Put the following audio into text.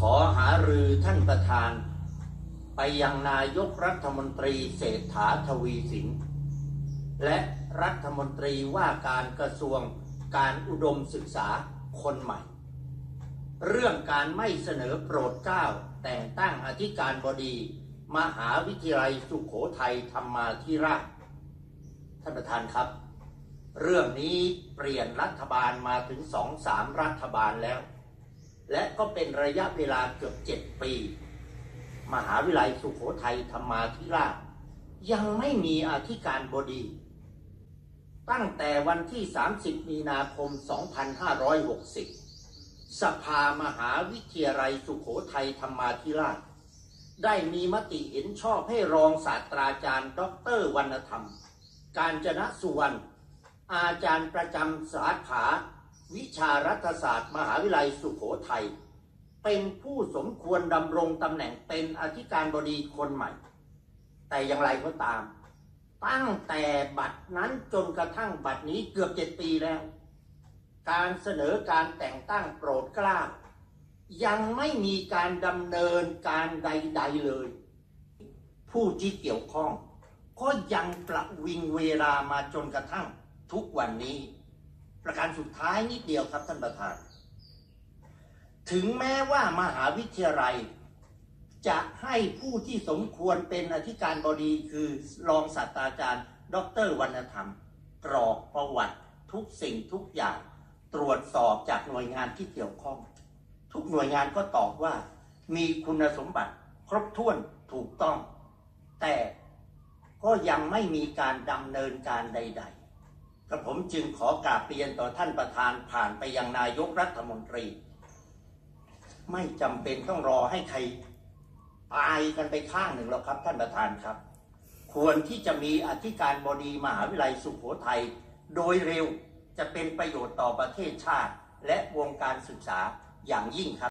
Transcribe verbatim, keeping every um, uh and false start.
อหารือท่านประธานไปยังนายกรัฐมนตรีเศรษฐาทวีสินและรัฐมนตรีว่าการกระทรวงการอุดมศึกษาคนใหม่เรื่องการไม่เสนอโปรดเกล้าแต่งตั้งอธิการบดีมหาวิทยาลัยสุโขทัยธรรมาธิราชท่านประธานครับเรื่องนี้เปลี่ยนรัฐบาลมาถึงสองสามรัฐบาลแล้วและก็เป็นระยะเวลาเกือบเจ็ดปีมหาวิทยาลัยสุโขทัยธรรมาธิราชยังไม่มีอธิการบดีตั้งแต่วันที่สามสิบมีนาคมสองพันห้าร้อยหกสิบสภามหาวิทยาลัยสุโขทัยธรรมาธิราชได้มีมติเห็นชอบให้รองศาสตราจารย์ดร.วรรณธรรมกาญจนสุวรรณอาจารย์ประจำสาขาวิชารัฐศาสตร์มหาวิทยาลัยสุโขทัยเป็นผู้สมควรดำรงตำแหน่งเป็นอธิการบดีคนใหม่แต่อย่างไรก็ตามตั้งแต่บัดนั้นจนกระทั่งบัดนี้เกือบเจ็ดปีแล้วการเสนอการแต่งตั้งโปรดเกล้ายังไม่มีการดำเนินการใดๆเลยผู้ที่เกี่ยวข้องก็ยังประวิงเวลามาจนกระทั่งทุกวันนี้ประการสุดท้ายนิดเดียวครับท่านประธานถึงแม้ว่ามหาวิทยาลัยจะให้ผู้ที่สมควรเป็นอธิการบดีคือรองศาสตราจารย์ดร.วรรณธรรมกรอกประวัติทุกสิ่งทุกอย่างตรวจสอบจากหน่วยงานที่เกี่ยวข้องทุกหน่วยงานก็ตอบว่ามีคุณสมบัติครบถ้วนถูกต้องแต่ก็ยังไม่มีการดำเนินการใดๆกระผมจึงขอกราบเรียนต่อท่านประธานผ่านไปยังนายกรัฐมนตรีไม่จำเป็นต้องรอให้ใครตายกันไปข้างหนึ่งหรอกครับท่านประธานครับควรที่จะมีอธิการบดีมหาวิทยาลัยสุโขทัยโดยเร็วจะเป็นประโยชน์ต่อประเทศชาติและวงการศึกษาอย่างยิ่งครับ